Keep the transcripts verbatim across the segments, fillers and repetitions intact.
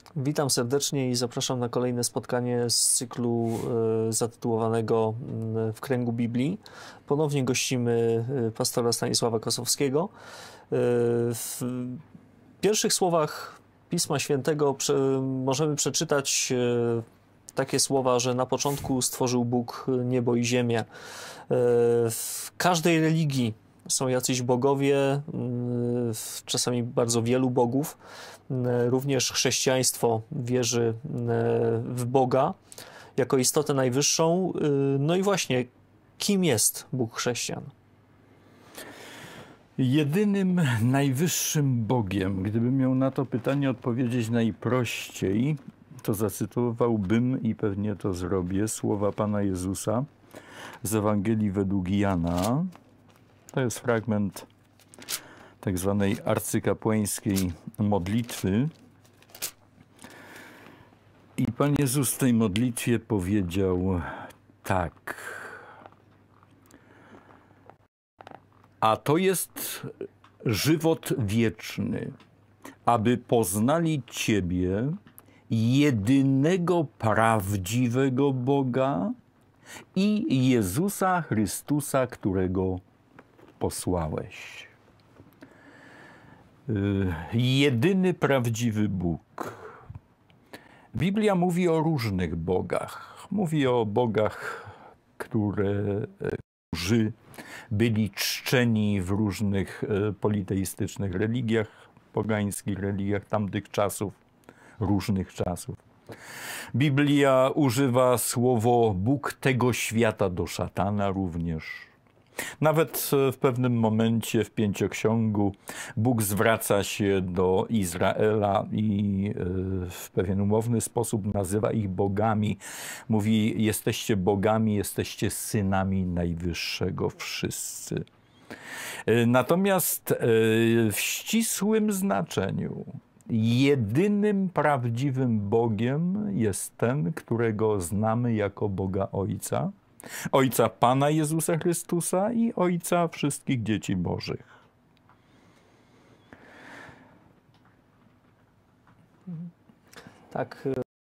Witam serdecznie i zapraszam na kolejne spotkanie z cyklu y, zatytułowanego y, W kręgu Biblii. Ponownie gościmy y, pastora Stanisława Kosowskiego. Y, w pierwszych słowach Pisma Świętego prze, możemy przeczytać y, takie słowa, że na początku stworzył Bóg niebo i ziemię. Y, w każdej religii są jacyś bogowie, y, czasami bardzo wielu bogów. Również chrześcijaństwo wierzy w Boga jako istotę najwyższą. No i właśnie, kim jest Bóg chrześcijan? Jedynym najwyższym Bogiem, gdybym miał na to pytanie odpowiedzieć najprościej, to zacytowałbym i pewnie to zrobię słowa Pana Jezusa z Ewangelii według Jana. To jest fragment tak zwanej arcykapłańskiej modlitwy. I Pan Jezus w tej modlitwie powiedział tak. A to jest żywot wieczny, aby poznali Ciebie, jedynego prawdziwego Boga i Jezusa Chrystusa, którego posłałeś. Jedyny prawdziwy Bóg. Biblia mówi o różnych bogach. Mówi o bogach, które, którzy byli czczeni w różnych politeistycznych religiach, pogańskich religiach tamtych czasów, różnych czasów. Biblia używa słowo Bóg tego świata do szatana również. Nawet w pewnym momencie w Pięcioksięgu Bóg zwraca się do Izraela i w pewien umowny sposób nazywa ich bogami. Mówi, jesteście bogami, jesteście synami Najwyższego wszyscy. Natomiast w ścisłym znaczeniu jedynym prawdziwym Bogiem jest ten, którego znamy jako Boga Ojca. Ojca Pana Jezusa Chrystusa i Ojca wszystkich dzieci Bożych. Tak.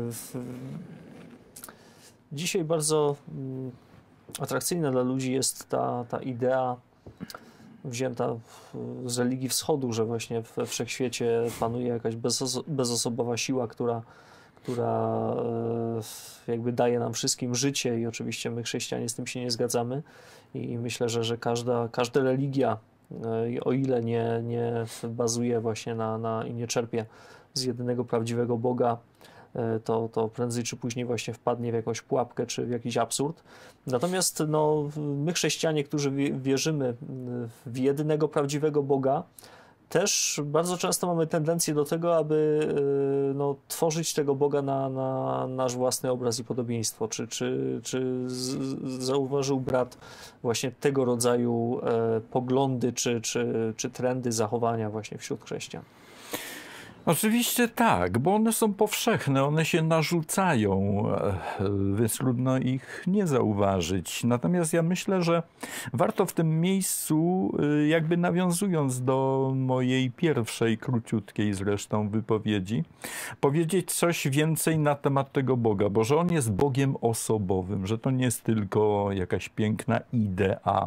Dzisiaj bardzo atrakcyjna dla ludzi jest ta, ta idea wzięta z religii wschodu, że właśnie we wszechświecie panuje jakaś bezoso- bezosobowa siła, która która jakby daje nam wszystkim życie i oczywiście my chrześcijanie z tym się nie zgadzamy i myślę, że, że każda, każda religia, o ile nie, nie bazuje właśnie na, na i nie czerpie z jedynego prawdziwego Boga, to, to prędzej czy później właśnie wpadnie w jakąś pułapkę czy w jakiś absurd. Natomiast no, my chrześcijanie, którzy wierzymy w jedynego prawdziwego Boga, też bardzo często mamy tendencję do tego, aby no, tworzyć tego Boga na, na nasz własny obraz i podobieństwo. Czy, czy, czy z, zauważył brat właśnie tego rodzaju e, poglądy czy, czy, czy trendy zachowania właśnie wśród chrześcijan? Oczywiście tak, bo one są powszechne, one się narzucają, więc trudno ich nie zauważyć. Natomiast ja myślę, że warto w tym miejscu, jakby nawiązując do mojej pierwszej, króciutkiej zresztą wypowiedzi, powiedzieć coś więcej na temat tego Boga, bo że On jest Bogiem osobowym, że to nie jest tylko jakaś piękna idea,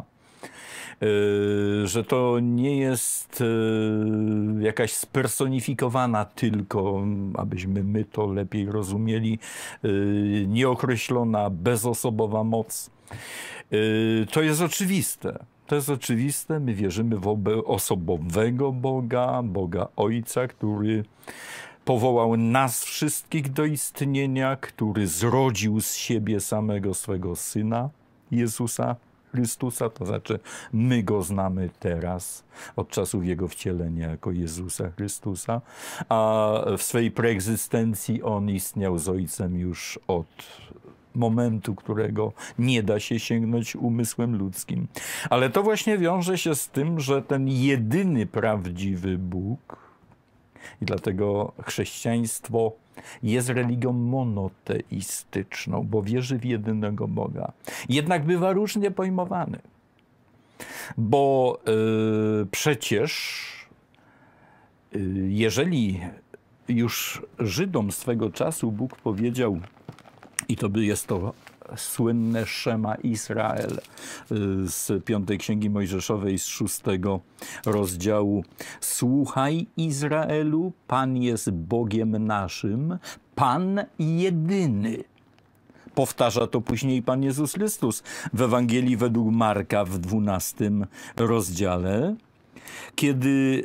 że to nie jest jakaś spersonifikowana tylko, abyśmy my to lepiej rozumieli, nieokreślona, bezosobowa moc. To jest oczywiste. To jest oczywiste. My wierzymy w osobowego Boga, Boga Ojca, który powołał nas wszystkich do istnienia, który zrodził z siebie samego swego Syna, Jezusa Chrystusa, to znaczy my Go znamy teraz, od czasów Jego wcielenia jako Jezusa Chrystusa, a w swej preegzystencji On istniał z Ojcem już od momentu, którego nie da się sięgnąć umysłem ludzkim. Ale to właśnie wiąże się z tym, że ten jedyny prawdziwy Bóg, i dlatego chrześcijaństwo jest religią monoteistyczną, bo wierzy w jedynego Boga. Jednak bywa różnie pojmowany, bo yy, przecież yy, jeżeli już Żydom swego czasu Bóg powiedział, i to by jest to słynne Szema Izrael z piątej Księgi Mojżeszowej, z szóstego rozdziału. Słuchaj, Izraelu, Pan jest Bogiem naszym, Pan jedyny. Powtarza to później Pan Jezus Chrystus w Ewangelii według Marka w dwunastym rozdziale, kiedy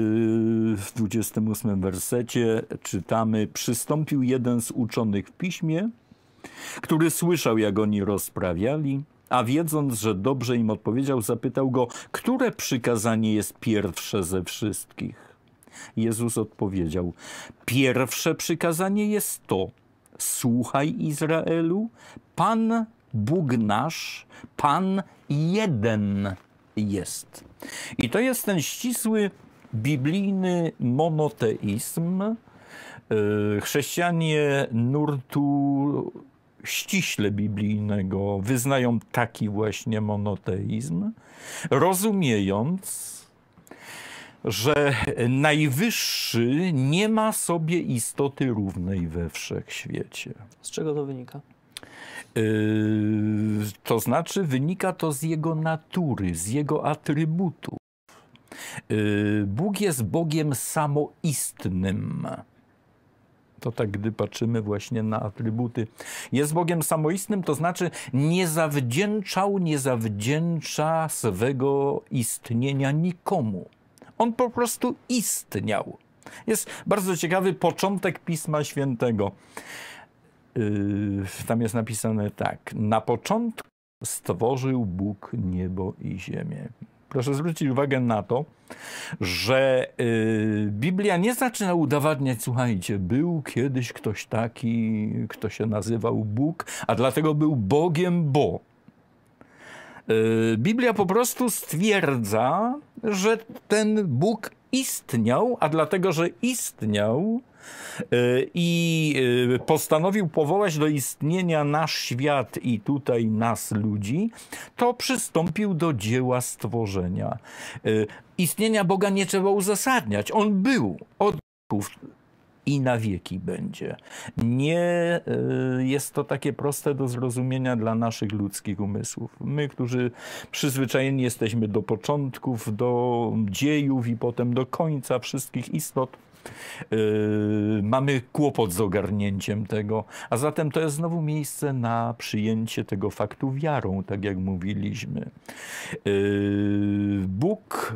w dwudziestym ósmym wersecie czytamy: przystąpił jeden z uczonych w piśmie, który słyszał, jak oni rozprawiali, a wiedząc, że dobrze im odpowiedział, zapytał go, które przykazanie jest pierwsze ze wszystkich. Jezus odpowiedział: pierwsze przykazanie jest to: słuchaj, Izraelu, Pan Bóg nasz, Pan jeden jest. I to jest ten ścisły, biblijny monoteizm. Chrześcijanie nurtu ściśle biblijnego wyznają taki właśnie monoteizm, rozumiejąc, że Najwyższy nie ma sobie istoty równej we wszechświecie. Z czego to wynika? Yy, to znaczy wynika to z jego natury, z jego atrybutów. Yy, Bóg jest Bogiem samoistnym. To tak, gdy patrzymy właśnie na atrybuty. Jest Bogiem samoistnym, to znaczy nie zawdzięczał, nie zawdzięcza swego istnienia nikomu. On po prostu istniał. Jest bardzo ciekawy początek Pisma Świętego. Yy, tam jest napisane tak: na początku stworzył Bóg niebo i ziemię. Proszę zwrócić uwagę na to, że yy, Biblia nie zaczyna udowadniać, słuchajcie, był kiedyś ktoś taki, kto się nazywał Bóg, a dlatego był Bogiem, bo. Yy, Biblia po prostu stwierdza, że ten Bóg istniał, a dlatego, że istniał yy, i yy, postanowił powołać do istnienia nasz świat i tutaj nas, ludzi, to przystąpił do dzieła stworzenia. Yy, istnienia Boga nie trzeba uzasadniać. On był od wieków i na wieki będzie. Nie y, jest to takie proste do zrozumienia dla naszych ludzkich umysłów. My, którzy przyzwyczajeni jesteśmy do początków, do dziejów i potem do końca wszystkich istot, y, mamy kłopot z ogarnięciem tego. A zatem to jest znowu miejsce na przyjęcie tego faktu wiarą, tak jak mówiliśmy. Y, Bóg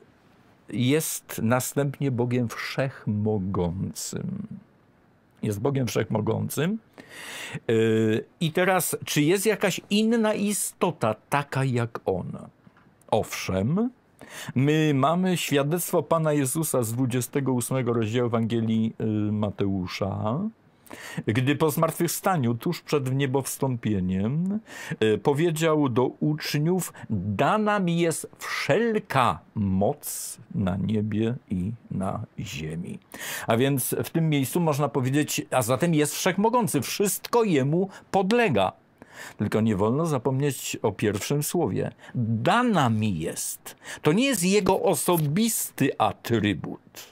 jest następnie Bogiem Wszechmogącym. Jest Bogiem Wszechmogącym. Yy, I teraz, czy jest jakaś inna istota taka jak On? Owszem, my mamy świadectwo Pana Jezusa z dwudziestego ósmego rozdziału Ewangelii Mateusza, gdy po zmartwychwstaniu, tuż przed wniebowstąpieniem, powiedział do uczniów: dana mi jest wszelka moc na niebie i na ziemi. A więc w tym miejscu można powiedzieć, a zatem jest wszechmogący, wszystko jemu podlega. Tylko nie wolno zapomnieć o pierwszym słowie. Dana mi jest. To nie jest jego osobisty atrybut.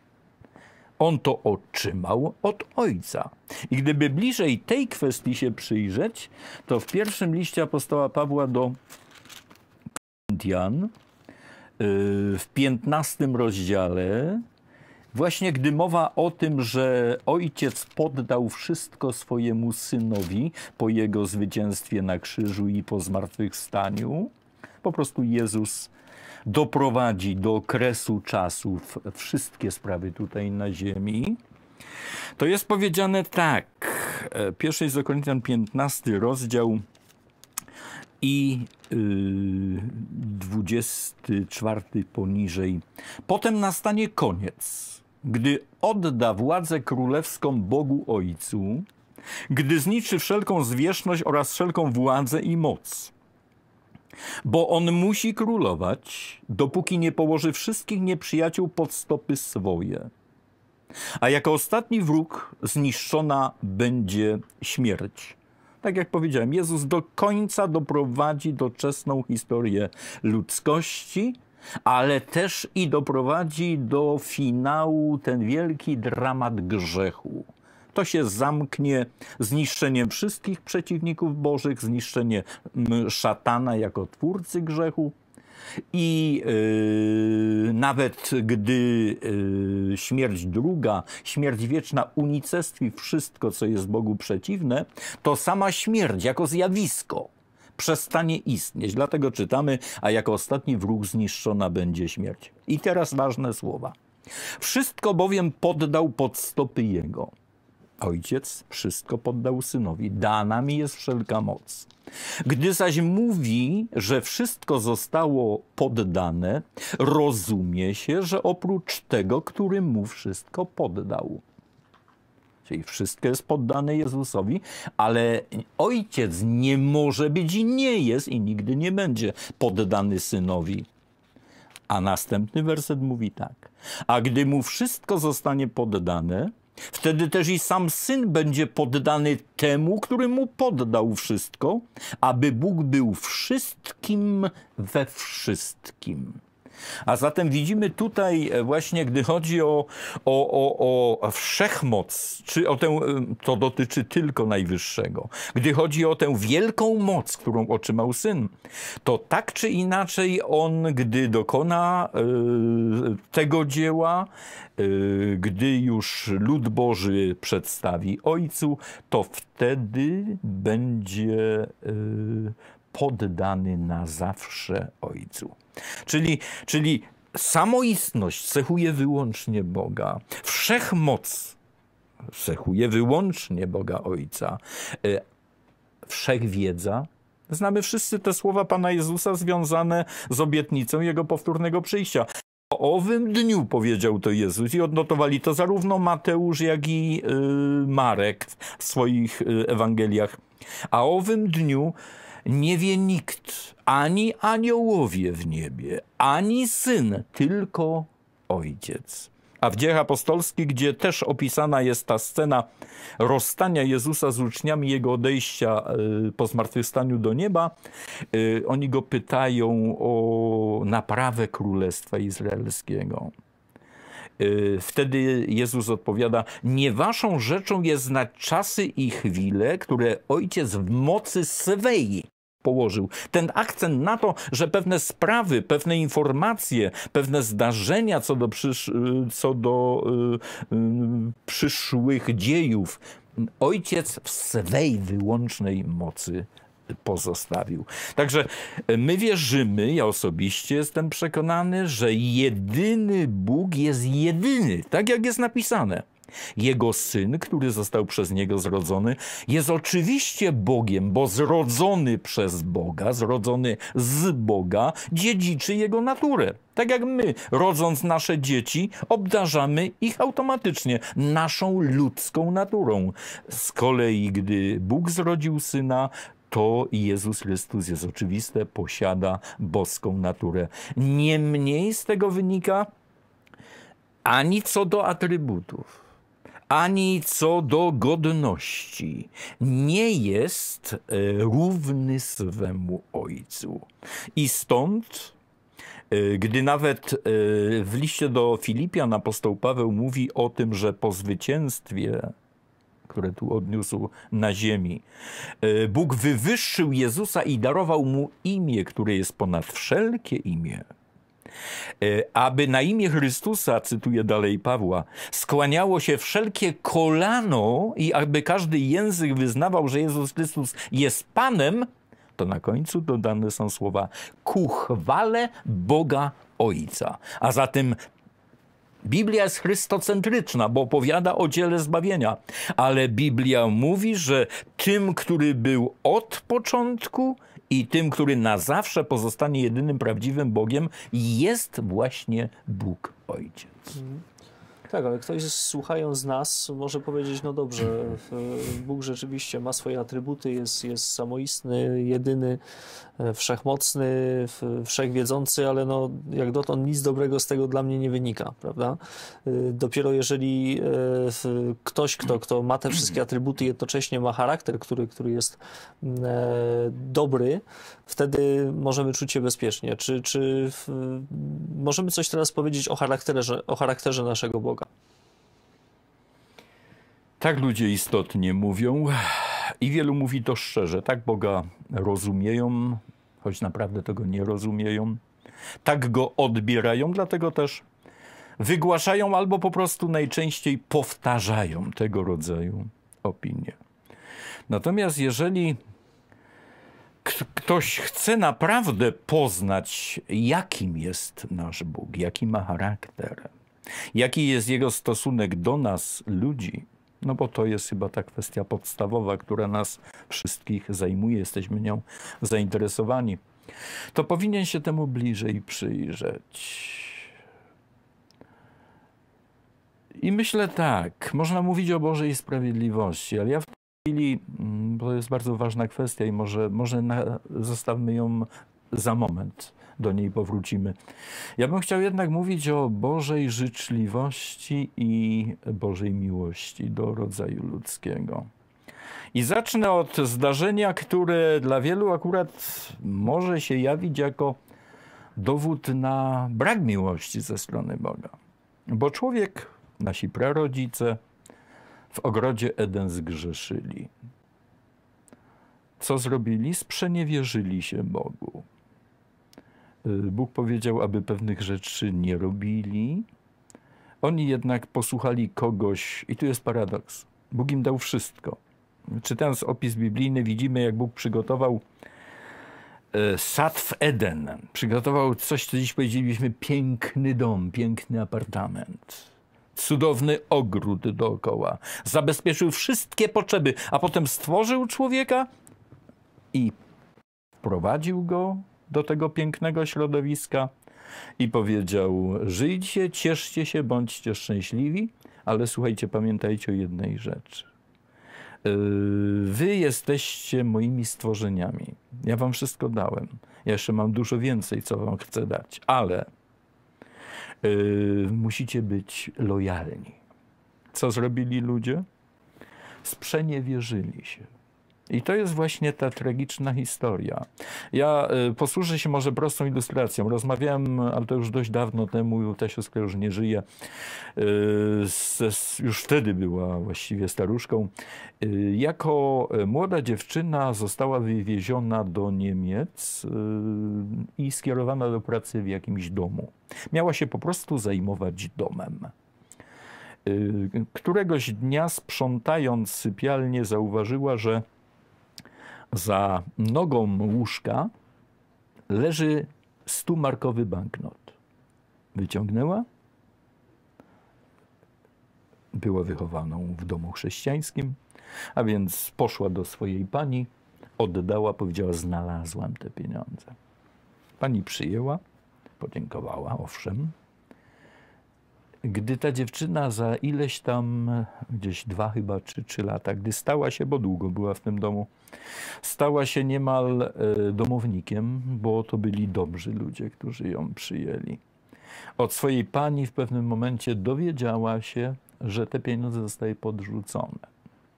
On to otrzymał od Ojca. I gdyby bliżej tej kwestii się przyjrzeć, to w pierwszym liście apostoła Pawła do Koryntian, w piętnastym rozdziale, właśnie gdy mowa o tym, że Ojciec poddał wszystko swojemu Synowi po Jego zwycięstwie na krzyżu i po zmartwychwstaniu, po prostu Jezus doprowadzi do kresu czasów wszystkie sprawy tutaj na ziemi, to jest powiedziane tak. Pierwszy do Koryntian, piętnasty rozdział i yy, dwudziesty czwarty poniżej. Potem nastanie koniec, gdy odda władzę królewską Bogu Ojcu, gdy zniszczy wszelką zwierzchność oraz wszelką władzę i moc. Bo on musi królować, dopóki nie położy wszystkich nieprzyjaciół pod stopy swoje. A jako ostatni wróg zniszczona będzie śmierć. Tak jak powiedziałem, Jezus do końca doprowadzi doczesną historię ludzkości, ale też i doprowadzi do finału ten wielki dramat grzechu. To się zamknie zniszczeniem wszystkich przeciwników bożych, zniszczenie szatana jako twórcy grzechu. I yy, nawet gdy yy, śmierć druga, śmierć wieczna unicestwi wszystko, co jest Bogu przeciwne, to sama śmierć jako zjawisko przestanie istnieć. Dlatego czytamy, a jako ostatni wróg zniszczona będzie śmierć. I teraz ważne słowa. Wszystko bowiem poddał pod stopy Jego. Ojciec wszystko poddał Synowi. Dana mi jest wszelka moc. Gdy zaś mówi, że wszystko zostało poddane, rozumie się, że oprócz tego, który mu wszystko poddał. Czyli wszystko jest poddane Jezusowi, ale Ojciec nie może być i nie jest i nigdy nie będzie poddany Synowi. A następny werset mówi tak. A gdy mu wszystko zostanie poddane, wtedy też i sam Syn będzie poddany temu, który mu poddał wszystko, aby Bóg był wszystkim we wszystkim. A zatem widzimy tutaj właśnie, gdy chodzi o, o, o, o wszechmoc, czy o tę, to dotyczy tylko Najwyższego, gdy chodzi o tę wielką moc, którą otrzymał Syn, to tak czy inaczej On, gdy dokona y, tego dzieła, y, gdy już lud Boży przedstawi Ojcu, to wtedy będzie y, poddany na zawsze Ojcu. Czyli, czyli samoistność cechuje wyłącznie Boga. Wszechmoc cechuje wyłącznie Boga Ojca. Wszechwiedza. Znamy wszyscy te słowa Pana Jezusa związane z obietnicą Jego powtórnego przyjścia. O owym dniu powiedział to Jezus i odnotowali to zarówno Mateusz, jak i y, Marek w swoich y, Ewangeliach. A o owym dniu nie wie nikt, ani aniołowie w niebie, ani Syn, tylko Ojciec. A w Dziejach Apostolskich, gdzie też opisana jest ta scena rozstania Jezusa z uczniami, Jego odejścia po zmartwychwstaniu do nieba, oni Go pytają o naprawę Królestwa Izraelskiego. Wtedy Jezus odpowiada, nie waszą rzeczą jest znać czasy i chwile, które Ojciec w mocy swej położył. Ten akcent na to, że pewne sprawy, pewne informacje, pewne zdarzenia co do, przysz co do y, y, przyszłych dziejów Ojciec w swej wyłącznej mocy pozostawił. Także my wierzymy, ja osobiście jestem przekonany, że jedyny Bóg jest jedyny, tak jak jest napisane. Jego Syn, który został przez Niego zrodzony, jest oczywiście Bogiem, bo zrodzony przez Boga, zrodzony z Boga, dziedziczy Jego naturę. Tak jak my, rodząc nasze dzieci, obdarzamy ich automatycznie naszą ludzką naturą. Z kolei, gdy Bóg zrodził Syna, to Jezus Chrystus jest oczywiste, posiada boską naturę. Niemniej z tego wynika ani co do atrybutów, ani co do godności nie jest równy swemu Ojcu. I stąd, gdy nawet w liście do Filipian apostoł Paweł mówi o tym, że po zwycięstwie, które tu odniósł na ziemi, Bóg wywyższył Jezusa i darował Mu imię, które jest ponad wszelkie imię, aby na imię Chrystusa, cytuję dalej Pawła, skłaniało się wszelkie kolano i aby każdy język wyznawał, że Jezus Chrystus jest Panem, to na końcu dodane są słowa ku chwale Boga Ojca. A zatem Biblia jest chrystocentryczna, bo opowiada o dziele zbawienia, ale Biblia mówi, że tym, który był od początku i tym, który na zawsze pozostanie jedynym prawdziwym Bogiem, jest właśnie Bóg Ojciec. Tak, ale ktoś słuchając nas może powiedzieć, no dobrze, Bóg rzeczywiście ma swoje atrybuty, jest, jest samoistny, jedyny, wszechmocny, wszechwiedzący, ale no jak dotąd nic dobrego z tego dla mnie nie wynika, prawda? Dopiero jeżeli ktoś, kto, kto ma te wszystkie atrybuty, jednocześnie ma charakter, który, który jest dobry, wtedy możemy czuć się bezpiecznie. Czy, czy możemy coś teraz powiedzieć o charakterze, o charakterze naszego Boga? Tak ludzie istotnie mówią i wielu mówi to szczerze. Tak Boga rozumieją, choć naprawdę tego nie rozumieją. Tak Go odbierają, dlatego też wygłaszają albo po prostu najczęściej powtarzają tego rodzaju opinie. Natomiast jeżeli ktoś chce naprawdę poznać, jakim jest nasz Bóg, jaki ma charakter, jaki jest Jego stosunek do nas, ludzi, no bo to jest chyba ta kwestia podstawowa, która nas wszystkich zajmuje, jesteśmy nią zainteresowani, to powinien się temu bliżej przyjrzeć. I myślę tak, można mówić o Bożej sprawiedliwości, ale ja w tej chwili, bo to jest bardzo ważna kwestia i może, może na, zostawmy ją za moment, do niej powrócimy. Ja bym chciał jednak mówić o Bożej życzliwości i Bożej miłości do rodzaju ludzkiego. I zacznę od zdarzenia, które dla wielu akurat może się jawić jako dowód na brak miłości ze strony Boga. Bo człowiek, nasi prarodzice, w ogrodzie Eden zgrzeszyli. Co zrobili? Sprzeniewierzyli się Bogu. Bóg powiedział, aby pewnych rzeczy nie robili. Oni jednak posłuchali kogoś, i tu jest paradoks. Bóg im dał wszystko. Czytając opis biblijny, widzimy, jak Bóg przygotował sad w Eden. Przygotował coś, co dziś powiedzielibyśmy, piękny dom, piękny apartament. Cudowny ogród dookoła. Zabezpieczył wszystkie potrzeby, a potem stworzył człowieka i wprowadził go do tego pięknego środowiska i powiedział: żyjcie, cieszcie się, bądźcie szczęśliwi, ale słuchajcie, pamiętajcie o jednej rzeczy. Wy jesteście moimi stworzeniami. Ja wam wszystko dałem. Ja jeszcze mam dużo więcej, co wam chcę dać, ale yy, musicie być lojalni. Co zrobili ludzie? Sprzeniewierzyli się. I to jest właśnie ta tragiczna historia. Ja y, posłużę się może prostą ilustracją. Rozmawiałem, ale to już dość dawno temu, ta siostra już nie żyje, y, z, z, już wtedy była właściwie staruszką. Y, jako młoda dziewczyna została wywieziona do Niemiec y, i skierowana do pracy w jakimś domu. Miała się po prostu zajmować domem. Y, któregoś dnia, sprzątając sypialnię, zauważyła, że za nogą łóżka leży stumarkowy banknot. Wyciągnęła. Była wychowaną w domu chrześcijańskim, a więc poszła do swojej pani, oddała, powiedziała: znalazłam te pieniądze. Pani przyjęła, podziękowała, owszem. Gdy ta dziewczyna za ileś tam, gdzieś dwa chyba, czy trzy lata, gdy stała się, bo długo była w tym domu, stała się niemal e, domownikiem, bo to byli dobrzy ludzie, którzy ją przyjęli. Od swojej pani w pewnym momencie dowiedziała się, że te pieniądze zostały podrzucone.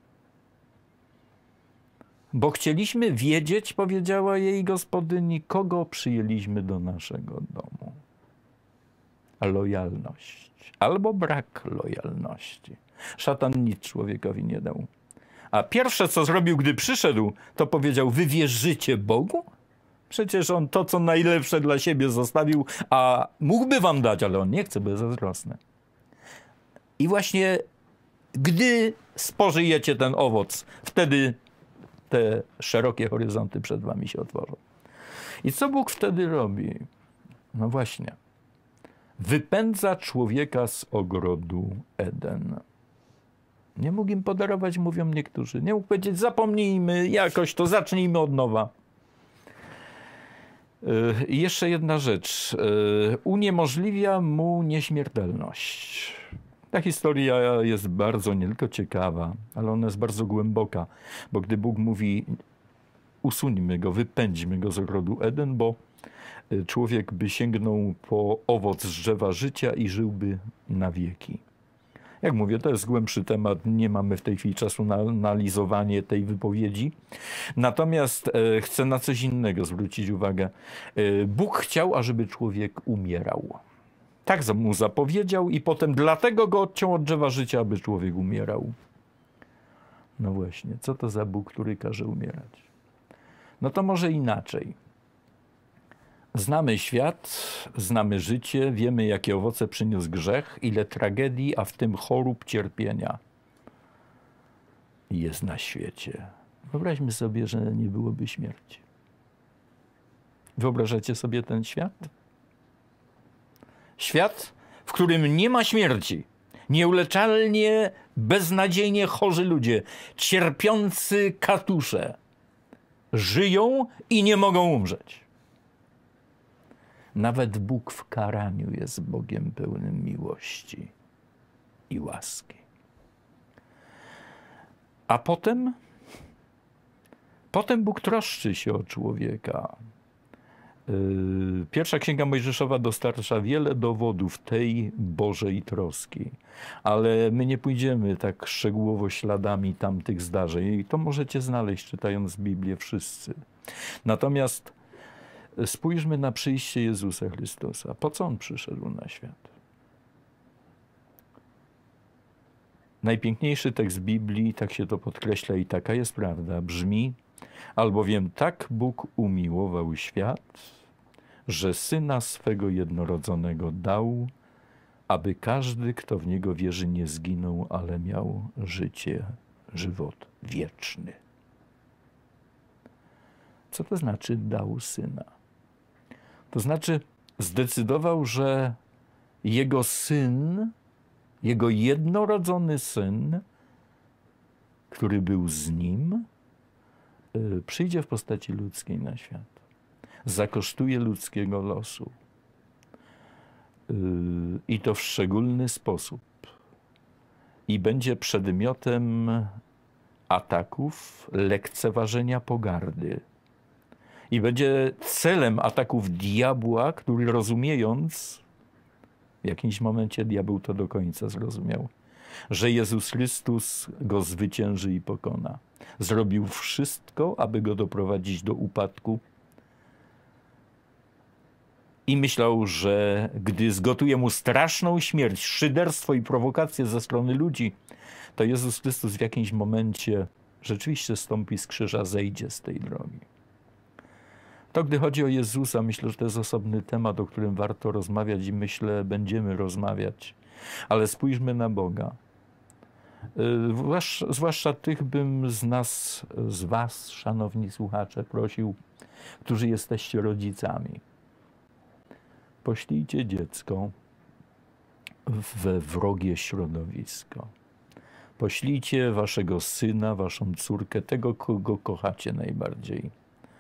Bo chcieliśmy wiedzieć, powiedziała jej gospodyni, kogo przyjęliśmy do naszego domu. A lojalność. Albo brak lojalności. Szatan nic człowiekowi nie dał. A pierwsze, co zrobił, gdy przyszedł, to powiedział: wy wierzycie Bogu? Przecież on to, co najlepsze dla siebie zostawił, a mógłby wam dać, ale on nie chce, bo jest zazdrosny. I właśnie gdy spożyjecie ten owoc, wtedy te szerokie horyzonty przed wami się otworzą. I co Bóg wtedy robi? No właśnie. Wypędza człowieka z ogrodu Eden. Nie mógł im podarować, mówią niektórzy. Nie mógł powiedzieć: zapomnijmy jakoś to, zacznijmy od nowa. I jeszcze jedna rzecz. Uniemożliwia mu nieśmiertelność. Ta historia jest bardzo nie tylko ciekawa, ale ona jest bardzo głęboka, bo gdy Bóg mówi, usuńmy go, wypędźmy go z ogrodu Eden, bo człowiek by sięgnął po owoc z drzewa życia i żyłby na wieki. Jak mówię, to jest głębszy temat, nie mamy w tej chwili czasu na analizowanie tej wypowiedzi. Natomiast e, chcę na coś innego zwrócić uwagę. E, Bóg chciał, ażeby człowiek umierał. Tak mu zapowiedział i potem dlatego go odciął od drzewa życia, aby człowiek umierał. No właśnie, co to za Bóg, który każe umierać? No to może inaczej. Znamy świat, znamy życie, wiemy, jakie owoce przyniósł grzech, ile tragedii, a w tym chorób, cierpienia jest na świecie. Wyobraźmy sobie, że nie byłoby śmierci. Wyobrażacie sobie ten świat? Świat, w którym nie ma śmierci. Nieuleczalnie, beznadziejnie chorzy ludzie, cierpiący katusze, żyją i nie mogą umrzeć. Nawet Bóg w karaniu jest Bogiem pełnym miłości i łaski. A potem, potem Bóg troszczy się o człowieka. Pierwsza Księga Mojżeszowa dostarcza wiele dowodów tej Bożej troski, ale my nie pójdziemy tak szczegółowo śladami tamtych zdarzeń. I to możecie znaleźć, czytając Biblię wszyscy. Natomiast spójrzmy na przyjście Jezusa Chrystusa. Po co On przyszedł na świat? Najpiękniejszy tekst Biblii, tak się to podkreśla i taka jest prawda, brzmi: albowiem tak Bóg umiłował świat, że Syna swego jednorodzonego dał, aby każdy, kto w Niego wierzy, nie zginął, ale miał życie, żywot wieczny. Co to znaczy dał Syna? To znaczy zdecydował, że Jego Syn, Jego jednorodzony Syn, który był z Nim, przyjdzie w postaci ludzkiej na świat. Zakosztuje ludzkiego losu. I to w szczególny sposób. I będzie przedmiotem ataków, lekceważenia, pogardy. I będzie celem ataków diabła, który rozumiejąc, w jakimś momencie diabeł to do końca zrozumiał, że Jezus Chrystus go zwycięży i pokona. Zrobił wszystko, aby go doprowadzić do upadku. I myślał, że gdy zgotuje mu straszną śmierć, szyderstwo i prowokacje ze strony ludzi, to Jezus Chrystus w jakimś momencie rzeczywiście stąpi z krzyża, zejdzie z tej drogi. To gdy chodzi o Jezusa, myślę, że to jest osobny temat, o którym warto rozmawiać i myślę, będziemy rozmawiać. Ale spójrzmy na Boga. Zwłaszcza tych bym z nas, z was, szanowni słuchacze, prosił, którzy jesteście rodzicami. Poślijcie dziecko we wrogie środowisko. Poślijcie waszego syna, waszą córkę, tego, kogo kochacie najbardziej,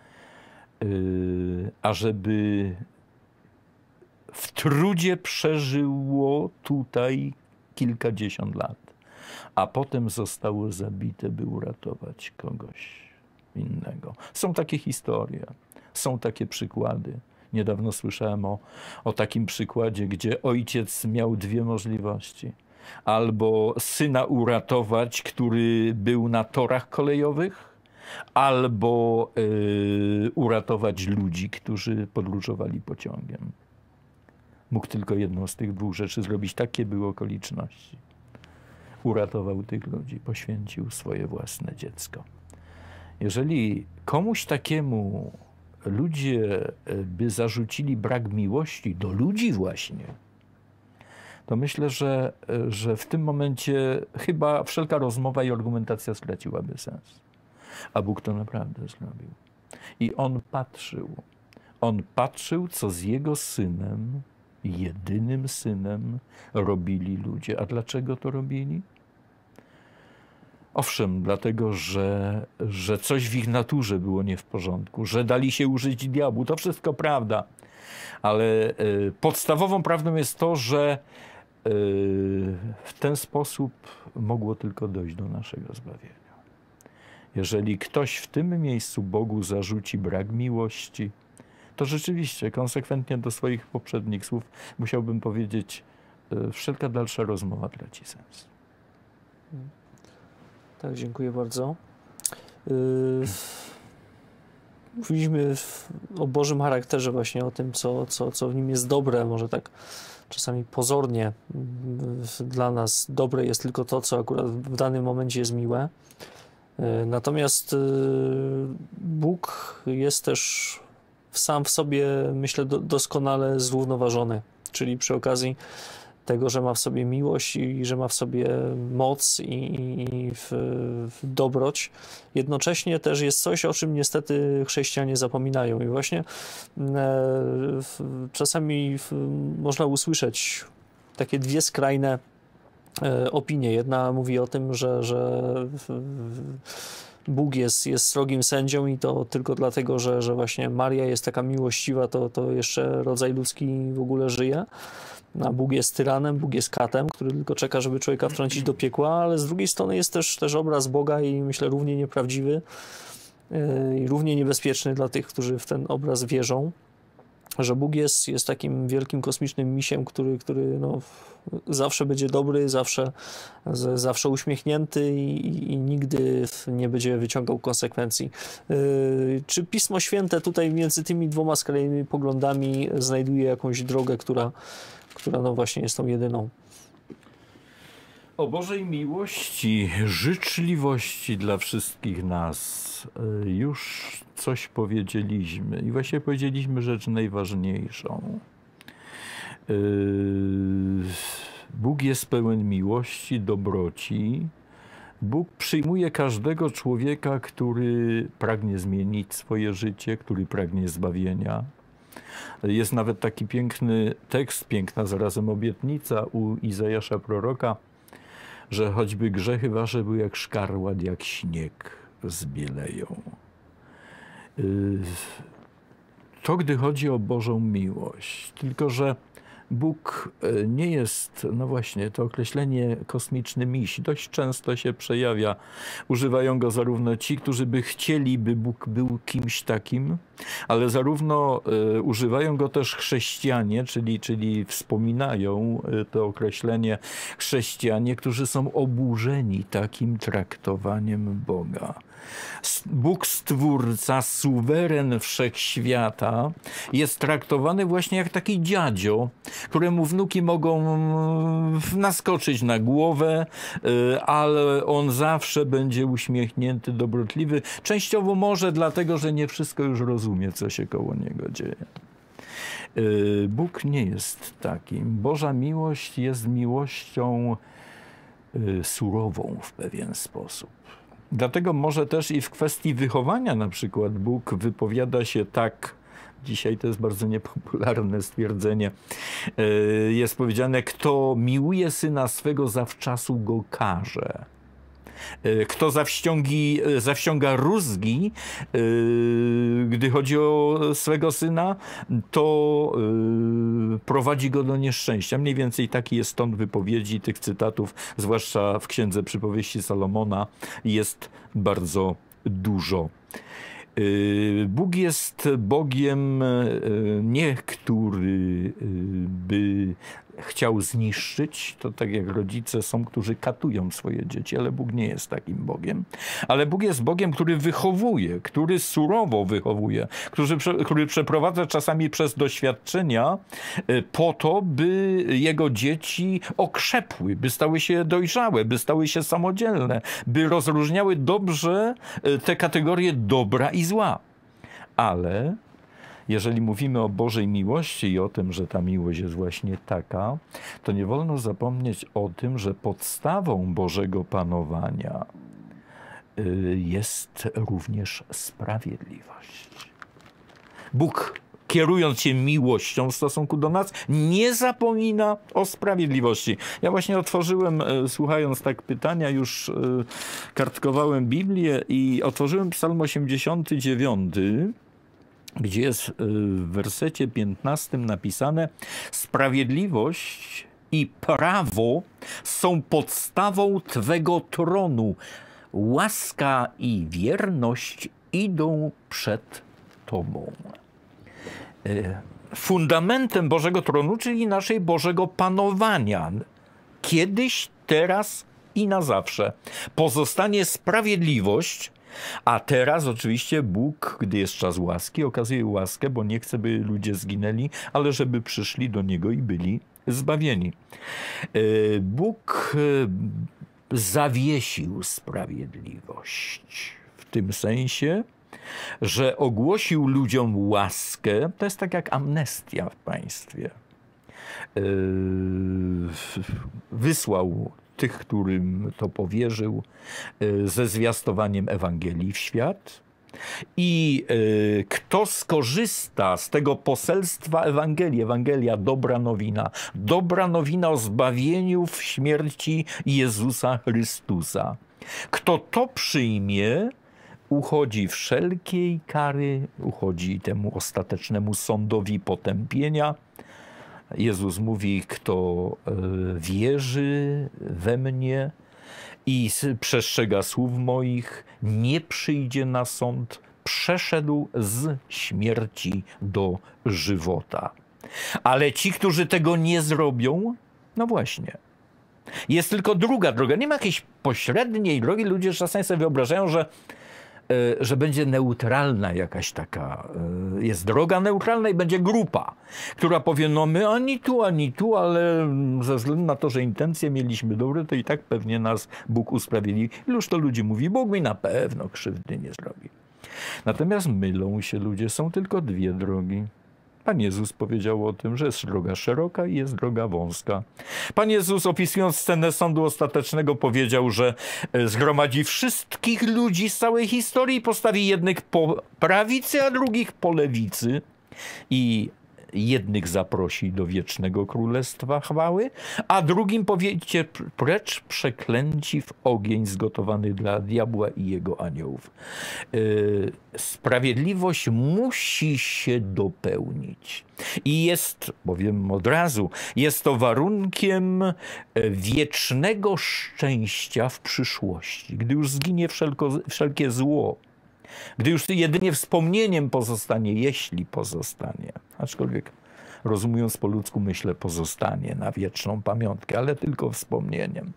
yy, ażeby w trudzie przeżyło tutaj kilkadziesiąt lat, a potem zostało zabite, by uratować kogoś innego. Są takie historie, są takie przykłady. Niedawno słyszałem o, o takim przykładzie, gdzie ojciec miał dwie możliwości. Albo syna uratować, który był na torach kolejowych, albo yy, uratować ludzi, którzy podróżowali pociągiem. Mógł tylko jedną z tych dwóch rzeczy zrobić. Takie były okoliczności. Uratował tych ludzi, poświęcił swoje własne dziecko. Jeżeli komuś takiemu ludzie by zarzucili brak miłości do ludzi właśnie, to myślę, że, że w tym momencie chyba wszelka rozmowa i argumentacja straciłaby sens. A Bóg to naprawdę zrobił. I On patrzył. On patrzył, co z Jego Synem, jedynym Synem, robili ludzie. A dlaczego to robili? Owszem, dlatego, że, że coś w ich naturze było nie w porządku, że dali się użyć diabłu. To wszystko prawda. Ale y, podstawową prawdą jest to, że w ten sposób mogło tylko dojść do naszego zbawienia. Jeżeli ktoś w tym miejscu Bogu zarzuci brak miłości, to rzeczywiście konsekwentnie do swoich poprzednich słów musiałbym powiedzieć, wszelka dalsza rozmowa traci sens. Tak, dziękuję bardzo. Yy, mówiliśmy o Bożym charakterze, właśnie o tym, co, co, co w nim jest dobre, może tak czasami pozornie dla nas dobre jest tylko to, co akurat w danym momencie jest miłe. Natomiast Bóg jest też sam w sobie, myślę, doskonale zrównoważony, czyli przy okazji tego, że ma w sobie miłość i że ma w sobie moc i, i w, w dobroć. Jednocześnie też jest coś, o czym niestety chrześcijanie zapominają. I właśnie e, czasami w, można usłyszeć takie dwie skrajne e, opinie. Jedna mówi o tym, że, że w, w, Bóg jest, jest srogim sędzią i to tylko dlatego, że, że właśnie Maria jest taka miłościwa, to, to jeszcze rodzaj ludzki w ogóle żyje. A Bóg jest tyranem, Bóg jest katem, który tylko czeka, żeby człowieka wtrącić do piekła, ale z drugiej strony jest też, też obraz Boga i myślę równie nieprawdziwy yy, i równie niebezpieczny dla tych, którzy w ten obraz wierzą, że Bóg jest, jest takim wielkim kosmicznym misiem, który, który no, zawsze będzie dobry, zawsze, z, zawsze uśmiechnięty i, i, i nigdy nie będzie wyciągał konsekwencji. Yy, czy Pismo Święte tutaj między tymi dwoma skrajnymi poglądami znajduje jakąś drogę, która która no właśnie jest tą jedyną? O Bożej miłości, życzliwości dla wszystkich nas już coś powiedzieliśmy i właśnie powiedzieliśmy rzecz najważniejszą. Bóg jest pełen miłości, dobroci. Bóg przyjmuje każdego człowieka, który pragnie zmienić swoje życie, który pragnie zbawienia. Jest nawet taki piękny tekst, piękna zarazem obietnica u Izajasza proroka, że choćby grzechy wasze były jak szkarłat, jak śnieg, zbieleją. To gdy chodzi o Bożą miłość, tylko że Bóg nie jest, no właśnie, to określenie kosmiczny miś dość często się przejawia. Używają go zarówno ci, którzy by chcieli, by Bóg był kimś takim, ale zarówno y, używają go też chrześcijanie, czyli, czyli wspominają y, to określenie chrześcijanie, którzy są oburzeni takim traktowaniem Boga. Bóg Stwórca, suweren wszechświata jest traktowany właśnie jak taki dziadzio, któremu wnuki mogą naskoczyć na głowę, ale on zawsze będzie uśmiechnięty, dobrotliwy. Częściowo może dlatego, że nie wszystko już rozumie, co się koło niego dzieje. Bóg nie jest takim. Boża miłość jest miłością surową w pewien sposób. Dlatego może też i w kwestii wychowania na przykład Bóg wypowiada się tak, dzisiaj to jest bardzo niepopularne stwierdzenie, jest powiedziane, kto miłuje syna swego, zawczasu go karze. Kto zawściągi, zawściąga rózgi, gdy chodzi o swego syna, to prowadzi go do nieszczęścia. Mniej więcej taki jest ton wypowiedzi tych cytatów, zwłaszcza w Księdze Przypowieści Salomona jest bardzo dużo. Bóg jest Bogiem nie, który by chciał zniszczyć, to tak jak rodzice są, którzy katują swoje dzieci, ale Bóg nie jest takim Bogiem. Ale Bóg jest Bogiem, który wychowuje, który surowo wychowuje, który, który przeprowadza czasami przez doświadczenia po to, by jego dzieci okrzepły, by stały się dojrzałe, by stały się samodzielne, by rozróżniały dobrze te kategorie dobra i zła. Ale jeżeli mówimy o Bożej miłości i o tym, że ta miłość jest właśnie taka, to nie wolno zapomnieć o tym, że podstawą Bożego panowania jest również sprawiedliwość. Bóg, kierując się miłością w stosunku do nas, nie zapomina o sprawiedliwości. Ja właśnie otworzyłem, słuchając tak pytania, już kartkowałem Biblię i otworzyłem Psalm osiemdziesiąty dziewiąty, gdzie jest w wersecie piętnastym napisane: sprawiedliwość i prawo są podstawą Twego tronu. Łaska i wierność idą przed Tobą. Fundamentem Bożego tronu, czyli naszej Bożego panowania, kiedyś, teraz i na zawsze, pozostanie sprawiedliwość, a teraz oczywiście Bóg, gdy jest czas łaski, okazuje łaskę, bo nie chce, by ludzie zginęli, ale żeby przyszli do Niego i byli zbawieni. Bóg zawiesił sprawiedliwość w tym sensie, że ogłosił ludziom łaskę. To jest tak jak amnestia w państwie. Wysłał tych, którym to powierzył, ze zwiastowaniem Ewangelii w świat. I y, kto skorzysta z tego poselstwa Ewangelii, Ewangelia, dobra nowina, dobra nowina o zbawieniu w śmierci Jezusa Chrystusa. Kto to przyjmie, uchodzi wszelkiej kary, uchodzi temu ostatecznemu sądowi potępienia. Jezus mówi, kto y, wierzy we mnie i przestrzega słów moich, nie przyjdzie na sąd, przeszedł z śmierci do żywota. Ale ci, którzy tego nie zrobią, no właśnie. Jest tylko druga droga. Nie ma jakiejś pośredniej drogi. Ludzie czasami sobie wyobrażają, że, że będzie neutralna jakaś taka, jest droga neutralna i będzie grupa, która powie, no my ani tu, ani tu, ale ze względu na to, że intencje mieliśmy dobre, to i tak pewnie nas Bóg usprawiedliwi. Iluż to ludzi mówi, Bóg mi na pewno krzywdy nie zrobi. Natomiast mylą się ludzie, są tylko dwie drogi. Pan Jezus powiedział o tym, że jest droga szeroka i jest droga wąska. Pan Jezus, opisując scenę sądu ostatecznego, powiedział, że zgromadzi wszystkich ludzi z całej historii i postawi jednych po prawicy, a drugich po lewicy. I jednych zaprosi do wiecznego królestwa chwały, a drugim powiedzcie precz przeklęci w ogień zgotowany dla diabła i jego aniołów. Yy, sprawiedliwość musi się dopełnić. I jest, powiem od razu, jest to warunkiem wiecznego szczęścia w przyszłości, gdy już zginie wszelko, wszelkie zło. Gdy już jedynie wspomnieniem pozostanie, jeśli pozostanie, aczkolwiek rozumując po ludzku, myślę, pozostanie na wieczną pamiątkę, ale tylko wspomnieniem,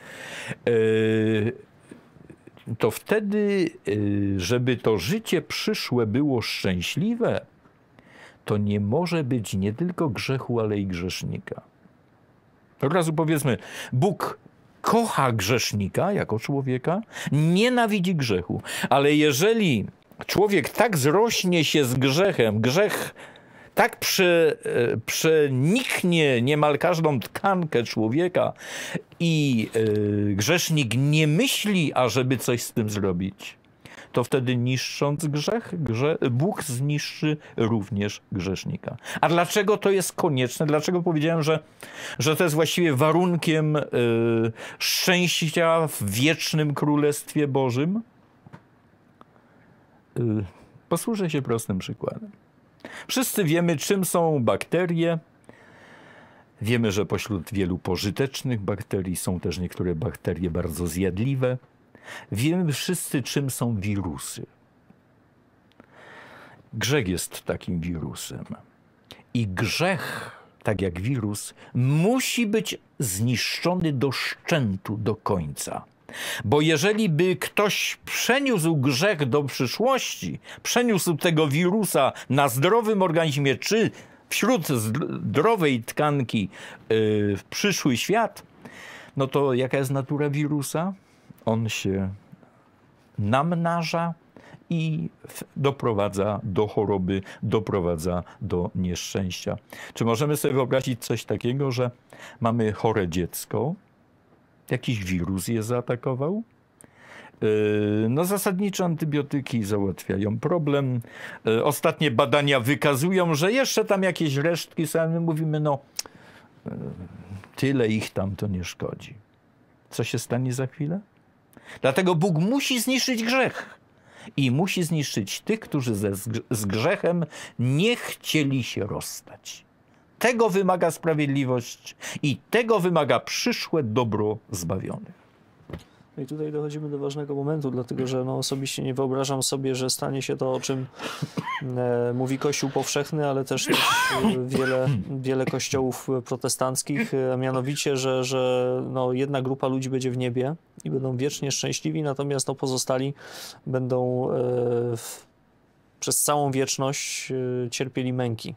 to wtedy, żeby to życie przyszłe było szczęśliwe, to nie może być nie tylko grzechu, ale i grzesznika. Od razu powiedzmy, Bóg kocha grzesznika jako człowieka, nienawidzi grzechu. Ale jeżeli człowiek tak zrośnie się z grzechem, grzech tak prze, przeniknie niemal każdą tkankę człowieka i y, grzesznik nie myśli, ażeby coś z tym zrobić, to wtedy niszcząc grzech, grze, Bóg zniszczy również grzesznika. A dlaczego to jest konieczne? Dlaczego powiedziałem, że, że to jest właściwie warunkiem y, szczęścia w wiecznym Królestwie Bożym? Y, posłużę się prostym przykładem. Wszyscy wiemy, czym są bakterie. Wiemy, że pośród wielu pożytecznych bakterii są też niektóre bakterie bardzo zjadliwe. Wiemy wszyscy, czym są wirusy. Grzech jest takim wirusem. I grzech, tak jak wirus, musi być zniszczony do szczętu, do końca. Bo jeżeli by ktoś przeniósł grzech do przyszłości, przeniósł tego wirusa na zdrowym organizmie, czy wśród zdrowej tkanki yy, w przyszły świat, no to jaka jest natura wirusa? On się namnaża i doprowadza do choroby, doprowadza do nieszczęścia. Czy możemy sobie wyobrazić coś takiego, że mamy chore dziecko, jakiś wirus je zaatakował? No zasadniczo antybiotyki załatwiają problem. Ostatnie badania wykazują, że jeszcze tam jakieś resztki są. My mówimy, no tyle ich tam, to nie szkodzi. Co się stanie za chwilę? Dlatego Bóg musi zniszczyć grzech. I musi zniszczyć tych, którzy ze, z grzechem nie chcieli się rozstać. Tego wymaga sprawiedliwość i tego wymaga przyszłe dobro zbawionych. I tutaj dochodzimy do ważnego momentu, dlatego że no, osobiście nie wyobrażam sobie, że stanie się to, o czym e, mówi Kościół powszechny, ale też, też wiele, wiele kościołów protestanckich, a mianowicie, że, że no, jedna grupa ludzi będzie w niebie i będą wiecznie szczęśliwi, natomiast no, pozostali będą e, w, przez całą wieczność cierpieli męki.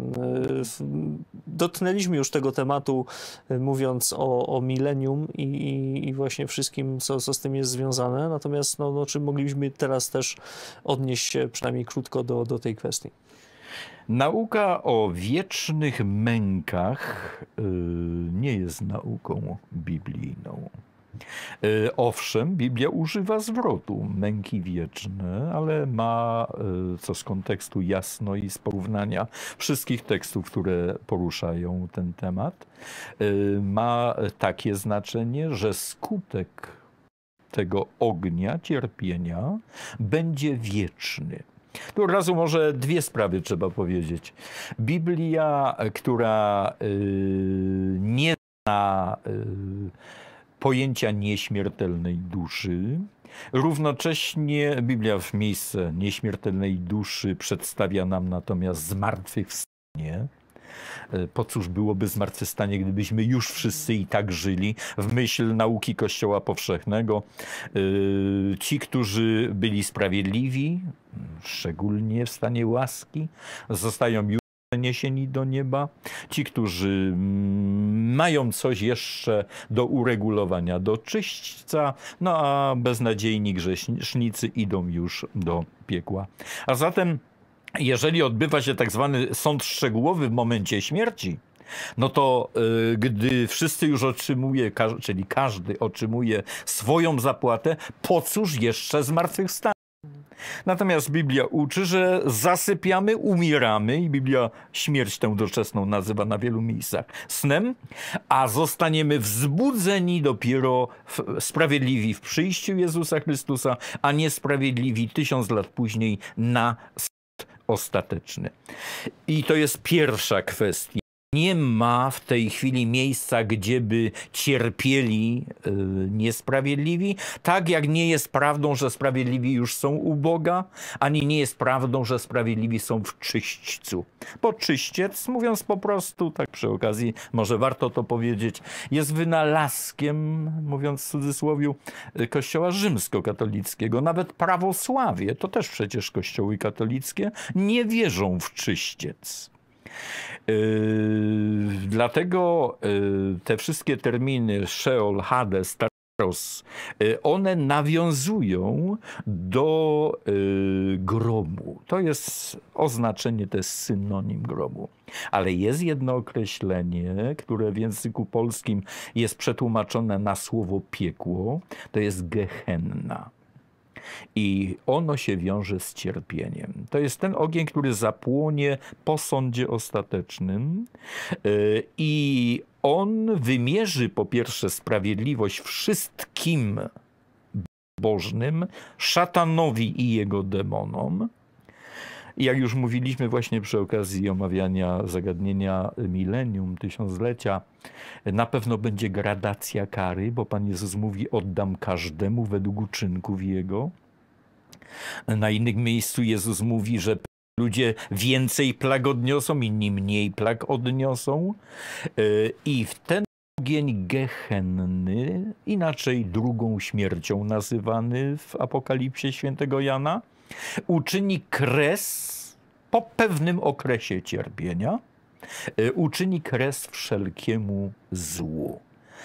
Dotknęliśmy już tego tematu, mówiąc o, o milenium i, i, i właśnie wszystkim, co, co z tym jest związane. Natomiast no, no, czy moglibyśmy teraz też odnieść się przynajmniej krótko do, do tej kwestii? Nauka o wiecznych mękach yy, nie jest nauką biblijną. Owszem, Biblia używa zwrotu męki wieczne, ale ma, co z kontekstu jasno i z porównania wszystkich tekstów, które poruszają ten temat, ma takie znaczenie, że skutek tego ognia, cierpienia będzie wieczny. Tu od razu może dwie sprawy trzeba powiedzieć. Biblia, która nie zna pojęcia nieśmiertelnej duszy. Równocześnie Biblia w miejsce nieśmiertelnej duszy przedstawia nam natomiast zmartwychwstanie. Po cóż byłoby zmartwychwstanie, gdybyśmy już wszyscy i tak żyli w myśl nauki Kościoła powszechnego. Ci, którzy byli sprawiedliwi, szczególnie w stanie łaski, zostają już przeniesieni do nieba. Ci, którzy mają coś jeszcze do uregulowania, do czyśćca, no a beznadziejni grzesznicy idą już do piekła. A zatem, jeżeli odbywa się tak zwany sąd szczegółowy w momencie śmierci, no to y, gdy wszyscy już otrzymuje, ka czyli każdy otrzymuje swoją zapłatę, po cóż jeszcze zmartwychwstanie? Natomiast Biblia uczy, że zasypiamy, umieramy i Biblia śmierć tę doczesną nazywa na wielu miejscach snem, a zostaniemy wzbudzeni dopiero w, sprawiedliwi w przyjściu Jezusa Chrystusa, a niesprawiedliwi tysiąc lat później na sąd ostateczny. I to jest pierwsza kwestia. Nie ma w tej chwili miejsca, gdzieby cierpieli y, niesprawiedliwi. Tak jak nie jest prawdą, że sprawiedliwi już są u Boga, ani nie jest prawdą, że sprawiedliwi są w czyśćcu. Bo czyściec, mówiąc po prostu, tak przy okazji, może warto to powiedzieć, jest wynalazkiem, mówiąc w cudzysłowie, Kościoła rzymskokatolickiego. Nawet prawosławie, to też przecież kościoły katolickie, nie wierzą w czyściec. Yy, dlatego yy, te wszystkie terminy Szeol, Hades, Tartaros, yy, one nawiązują do yy, grobu. To jest oznaczenie, to jest synonim grobu. Ale jest jedno określenie, które w języku polskim jest przetłumaczone na słowo piekło, to jest Gehenna. I ono się wiąże z cierpieniem. To jest ten ogień, który zapłonie po sądzie ostatecznym i on wymierzy po pierwsze sprawiedliwość wszystkim bożnym, szatanowi i jego demonom. I jak już mówiliśmy właśnie przy okazji omawiania zagadnienia milenium, tysiąclecia, na pewno będzie gradacja kary, bo Pan Jezus mówi: oddam każdemu według uczynków jego. Na innym miejscu Jezus mówi, że ludzie więcej plag odniosą, inni mniej plag odniosą. I w ten ogień Gehenny, inaczej drugą śmiercią nazywany w Apokalipsie świętego Jana, uczyni kres po pewnym okresie cierpienia, uczyni kres wszelkiemu złu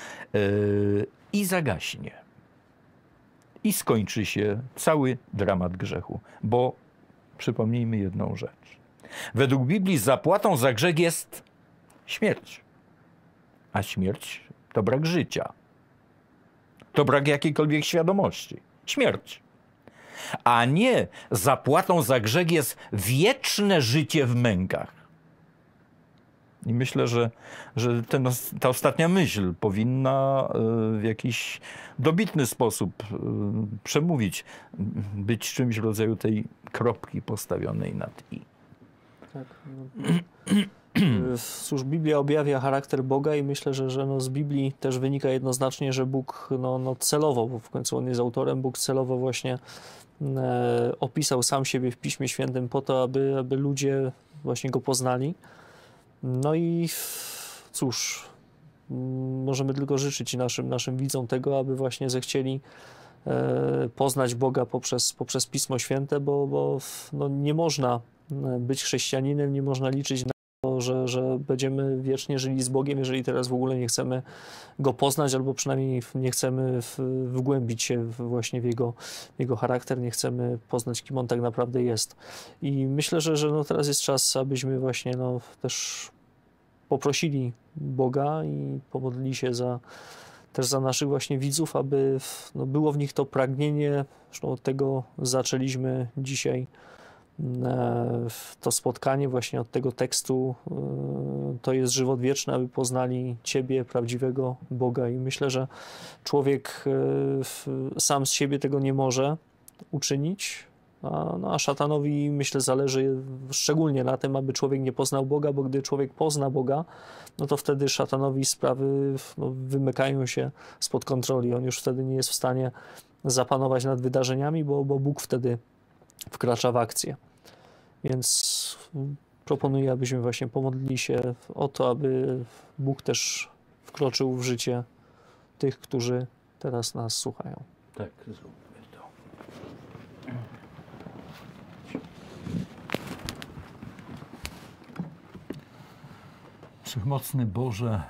i zagaśnie. I skończy się cały dramat grzechu, bo przypomnijmy jedną rzecz. Według Biblii zapłatą za grzech jest śmierć, a śmierć to brak życia, to brak jakiejkolwiek świadomości. Śmierć. A nie zapłatą za grzech jest wieczne życie w mękach. I myślę, że, że ten, ta ostatnia myśl powinna w jakiś dobitny sposób przemówić, być czymś w rodzaju tej kropki postawionej nad i. Tak. Cóż, Biblia objawia charakter Boga i myślę, że, że no z Biblii też wynika jednoznacznie, że Bóg no, no celowo, bo w końcu On jest autorem, Bóg celowo właśnie e, opisał sam siebie w Piśmie Świętym po to, aby, aby ludzie właśnie Go poznali. No i cóż, możemy tylko życzyć naszym, naszym widzom tego, aby właśnie zechcieli e, poznać Boga poprzez, poprzez Pismo Święte, bo, bo no, nie można być chrześcijaninem, nie można liczyć na to, że, że będziemy wiecznie żyli z Bogiem, jeżeli teraz w ogóle nie chcemy Go poznać, albo przynajmniej nie chcemy w, wgłębić się właśnie w Jego, w jego charakter, nie chcemy poznać, kim On tak naprawdę jest. I myślę, że, że no teraz jest czas, abyśmy właśnie no też poprosili Boga i pomodlili się za, też za naszych właśnie widzów, aby no, było w nich to pragnienie, zresztą od tego zaczęliśmy dzisiaj to spotkanie, właśnie od tego tekstu, to jest żywot wieczny, aby poznali Ciebie, prawdziwego Boga. I myślę, że człowiek sam z siebie tego nie może uczynić, a, no, a szatanowi, myślę, zależy szczególnie na tym, aby człowiek nie poznał Boga, bo gdy człowiek pozna Boga, no to wtedy szatanowi sprawy no, wymykają się spod kontroli. On już wtedy nie jest w stanie zapanować nad wydarzeniami, bo, bo Bóg wtedy wkracza w akcję. Więc proponuję, abyśmy właśnie pomodlili się o to, aby Bóg też wkroczył w życie tych, którzy teraz nas słuchają. Tak, zróbmy to. Wszechmocny Boże,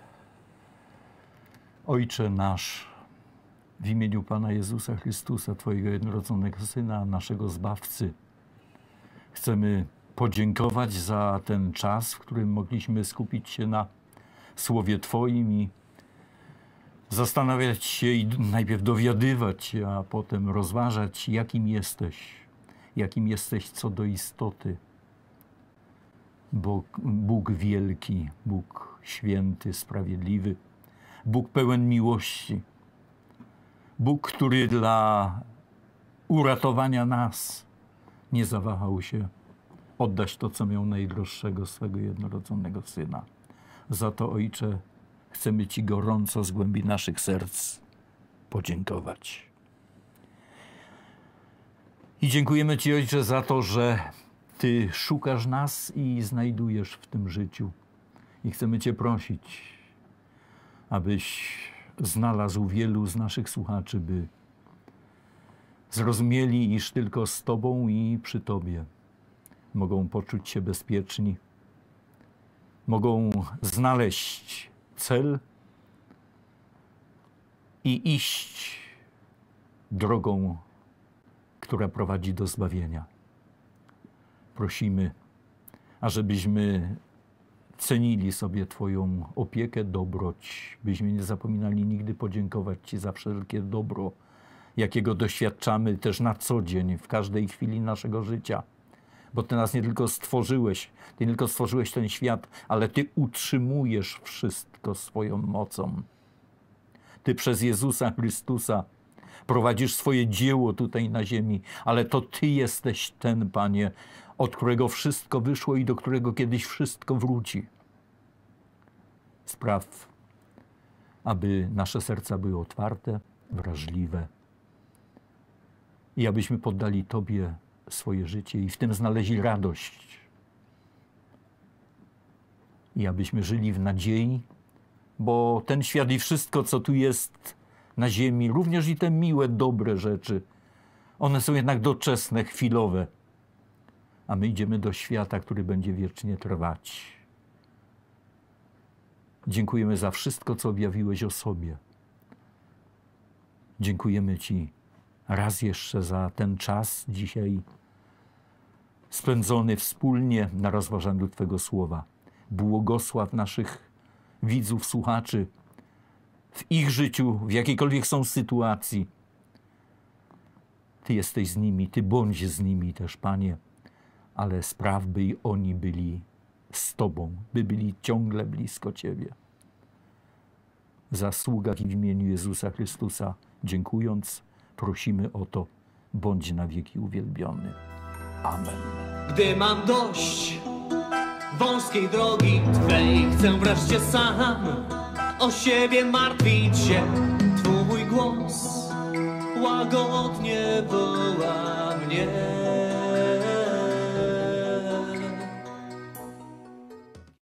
Ojcze nasz, w imieniu Pana Jezusa Chrystusa, Twojego jednorodzonego Syna, naszego Zbawcy, chcemy podziękować za ten czas, w którym mogliśmy skupić się na Słowie Twoim i zastanawiać się i najpierw dowiadywać się, a potem rozważać, jakim jesteś, jakim jesteś co do istoty. Bóg, Bóg wielki, Bóg święty, sprawiedliwy, Bóg pełen miłości. Bóg, który dla uratowania nas nie zawahał się oddać to, co miał najdroższego, swego jednorodzonego Syna. Za to, Ojcze, chcemy Ci gorąco z głębi naszych serc podziękować. I dziękujemy Ci, Ojcze, za to, że Ty szukasz nas i znajdujesz w tym życiu. I chcemy Cię prosić, abyś znalazł wielu z naszych słuchaczy, by zrozumieli, iż tylko z Tobą i przy Tobie mogą poczuć się bezpieczni, mogą znaleźć cel i iść drogą, która prowadzi do zbawienia. Prosimy, ażebyśmy cenili sobie Twoją opiekę, dobroć, byśmy nie zapominali nigdy podziękować Ci za wszelkie dobro, jakiego doświadczamy też na co dzień, w każdej chwili naszego życia. Bo Ty nas nie tylko stworzyłeś, Ty nie tylko stworzyłeś ten świat, ale Ty utrzymujesz wszystko swoją mocą. Ty przez Jezusa Chrystusa prowadzisz swoje dzieło tutaj na ziemi, ale to Ty jesteś ten, Panie, od którego wszystko wyszło i do którego kiedyś wszystko wróci. Spraw, aby nasze serca były otwarte, wrażliwe i abyśmy poddali Tobie swoje życie i w tym znaleźli radość. I abyśmy żyli w nadziei, bo ten świat i wszystko, co tu jest na ziemi, również i te miłe, dobre rzeczy, one są jednak doczesne, chwilowe. A my idziemy do świata, który będzie wiecznie trwać. Dziękujemy za wszystko, co objawiłeś o sobie. Dziękujemy Ci raz jeszcze za ten czas dzisiaj spędzony wspólnie na rozważaniu Twego Słowa. Błogosław naszych widzów, słuchaczy w ich życiu, w jakiejkolwiek są sytuacji. Ty jesteś z nimi, Ty bądź z nimi też, Panie, ale spraw, by i oni byli z Tobą, by byli ciągle blisko Ciebie. Zasługa w imieniu Jezusa Chrystusa, dziękując, prosimy o to, bądź na wieki uwielbiony. Amen. Gdy mam dość wąskiej drogi Twej chcę wreszcie sam o siebie martwić się. Twój głos łagodnie woła mnie.